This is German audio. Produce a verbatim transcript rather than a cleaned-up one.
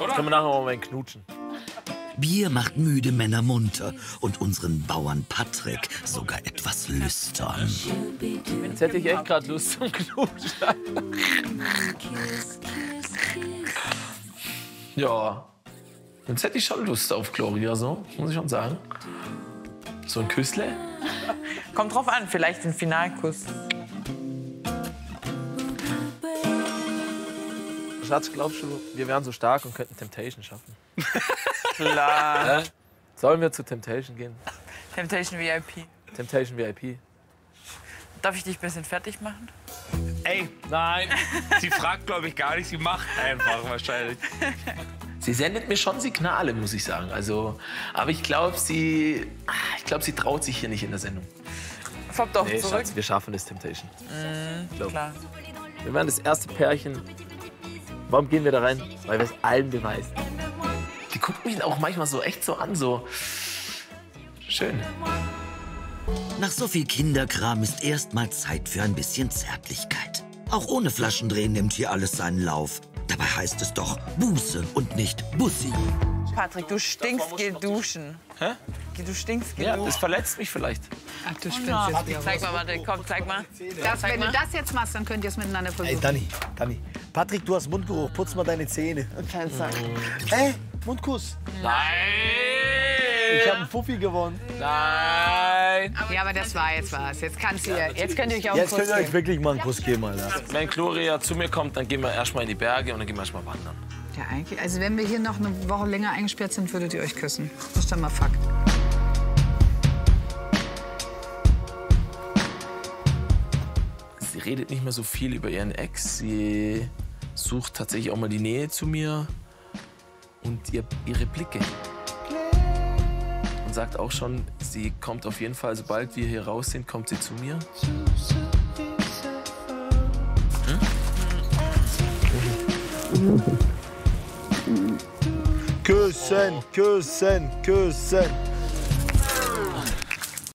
Oder? Können wir nachher mal knutschen. Bier macht müde Männer munter und unseren Bauern Patrick sogar etwas lüstern. Jetzt hätte ich echt gerade Lust zum Knutschen. Ja, jetzt hätte ich schon Lust auf Gloria, so, muss ich schon sagen. So ein Küssle. Kommt drauf an, vielleicht ein Finalkuss. Schatz, glaubst du, wir wären so stark und könnten Temptation schaffen? Klar. Äh? Sollen wir zu Temptation gehen? Temptation V I P. Temptation V I P. Darf ich dich ein bisschen fertig machen? Ey, nein. Sie fragt, glaube ich, gar nicht. Sie macht einfach wahrscheinlich. Sie sendet mir schon Signale, muss ich sagen. Also, aber ich glaube, sie, ich glaube, sie traut sich hier nicht in der Sendung. Kommt doch nee, zurück. Schatz, wir schaffen das Temptation. Mm, klar. Wir werden das erste Pärchen. Warum gehen wir da rein? Weil wir es allen beweisen. Die guckt mich auch manchmal so echt so an, so schön. Nach so viel Kinderkram ist erst mal Zeit für ein bisschen Zärtlichkeit. Auch ohne Flaschendrehen nimmt hier alles seinen Lauf. Dabei heißt es doch Buße und nicht Bussi. Patrick, du stinkst, geh duschen. Hä? Du stinkst, geh Ja, duschen. das verletzt mich vielleicht. Ach, du spinnst jetzt wieder. Zeig mal, warte, komm, zeig mal. Das, zeig wenn mal. du das jetzt machst, dann könnt ihr es miteinander versuchen. Ey, Dani, Dani. Patrick, du hast Mundgeruch. Putz mal deine Zähne. Kannst sagen. Ey, Mundkuss. Nein! Ich habe einen Fuffi gewonnen. Nein! Ja, aber das war jetzt was. Jetzt kannst du ja, jetzt könnt ihr euch auch einen Jetzt Kuss könnt ihr euch geben. wirklich mal einen Kuss geben, Alter. Wenn Gloria zu mir kommt, dann gehen wir erstmal in die Berge und dann gehen wir erstmal wandern. Ja, eigentlich. Also wenn wir hier noch eine Woche länger eingesperrt sind, würdet ihr euch küssen. Das ist dann mal Fakt. Sie redet nicht mehr so viel über ihren Ex. Sie sucht tatsächlich auch mal die Nähe zu mir und ihr, ihre Blicke. Und sagt auch schon, sie kommt auf jeden Fall, sobald wir hier raus sind, kommt sie zu mir. Küssen, küssen, küssen.